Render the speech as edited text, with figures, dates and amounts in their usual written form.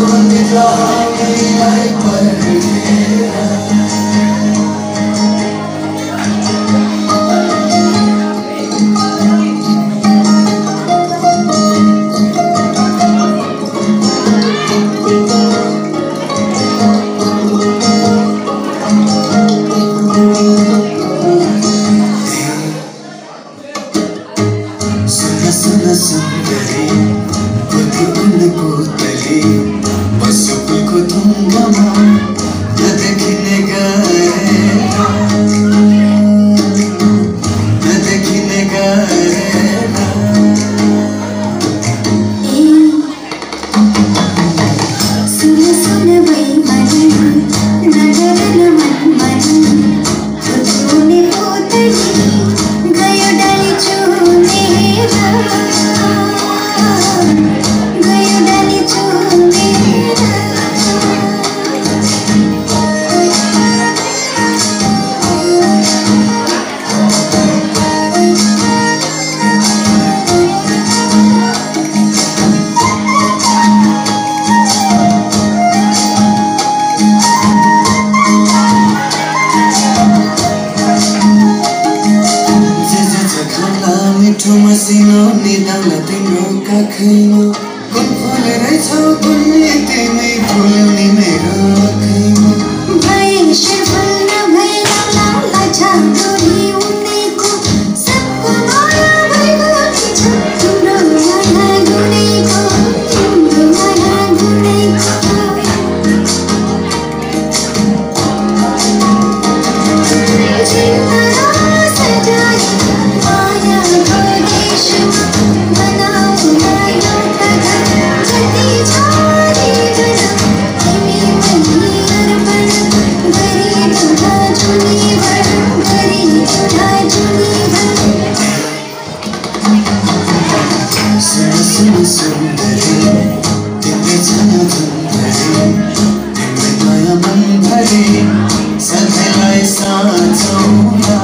सुन्दरी उनको तली पशुको ढुङ्गामा नदेखिने गरेर नदेखिने गरेर सुन सुन बैमानी नडरन मनमानी छुने पोतली गयो डाली चुनेर गयो डाली चुनेर मिठो मसिनो निदाउन तिम्रो काखैमा कुन फुल रहेछौ कुनै तिमी फुल्ने मेरो आँखैमा भैंसे फुल भैला लाछा डोरी उनेको सबको माया भइगयो छ तिम्रो माया गुनेको तिम्रो माया गुनेको सुन्दरी तिमी छन सुन्दरी तिमी माया मन भरी सधैँलाई साँचौँला